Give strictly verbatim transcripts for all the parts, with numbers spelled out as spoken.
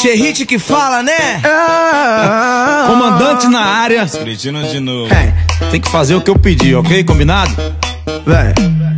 Xerrite que fala, né? Comandante na área. Cretino de novo. É, tem que fazer o que eu pedi, ok? Combinado? Vai.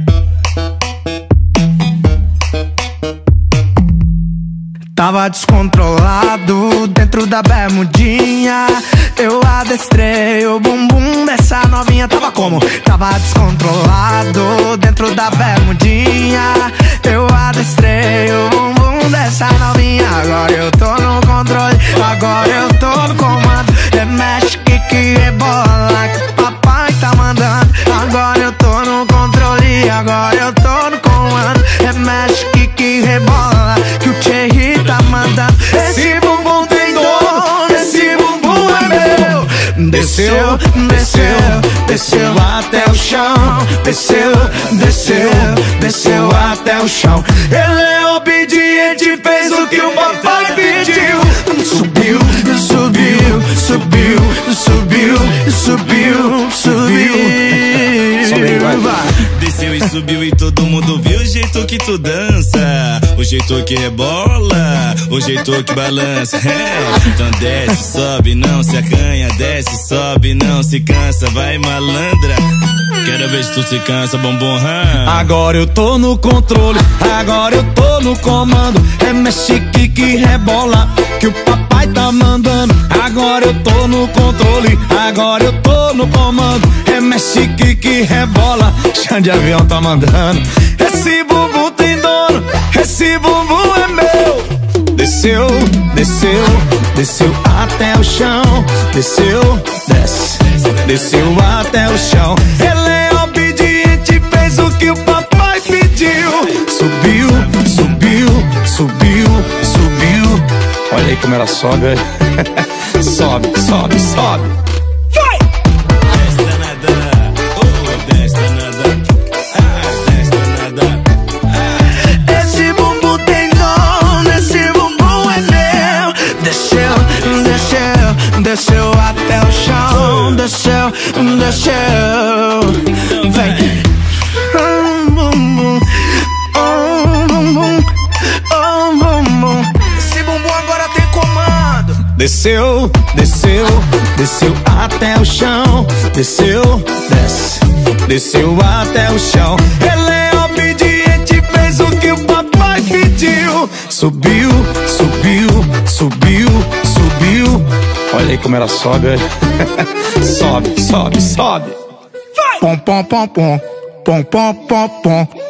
Tava descontrolado dentro da bermudinha. Eu adestrei o bumbum dessa novinha. Tava como? Tava descontrolado dentro da bermudinha. Eu adestrei o bumbum dessa novinha. Agora eu tô no controle, agora eu tô no comando. É mexe, que que rebola, que o papai tá mandando. Agora eu tô no controle, agora eu tô no comando. É mexe, que que rebola, que o Thierry tá mandando. Esse bumbum tem dono, esse bumbum é meu. Desceu, desceu, desceu até o chão. Desceu, desceu, desceu até o chão. Ele é obediente, fez o que o papai pediu. Subiu, subiu, subiu, subiu, subiu, subiu. Desceu e subiu e todo mundo viu o jeito que tu dança, o jeito que rebola, o jeito que balança. É, então desce, sobe, não se acanha. Desce, sobe, não se cansa. Vai, malandra, quero ver se tu se cansa, bumbum ram. Agora eu tô no controle, agora eu tô no comando. É mexe, que que rebola, que o papai tá mandando. Agora eu tô no controle, agora eu tô no comando. É mexe, que que rebola, chão de avião tá mandando. Esse bumbum tem dono, esse bumbum é meu. Desceu, desceu, desceu até o chão. Desceu, desce, desceu até o chão. Ele é obediente, fez o que o papai pediu. Subiu, subiu, subiu, subiu. Olha aí como ela sobe, velho. Sobe, sobe, sobe. Vai! Desce danada, oh, desce danada, ah, desce danada, ah. Esse bumbum tem dono, esse bumbum é meu. Desceu, desceu, desceu até o chão. Desceu, desceu. Vem. Oh, bumbum, oh, bumbum, oh, bumbum. Esse bumbum agora tem comando. Desceu, desceu, desceu até o chão. Desceu, desce, desceu até o chão. Ele é obediente, fez o que o papai pediu. Subiu, subiu, subiu, subiu. Olha aí como ela sobe, velho. Sobe, sobe, sobe. Pom, pom, pom, pom. Pom, pom, pom, pom.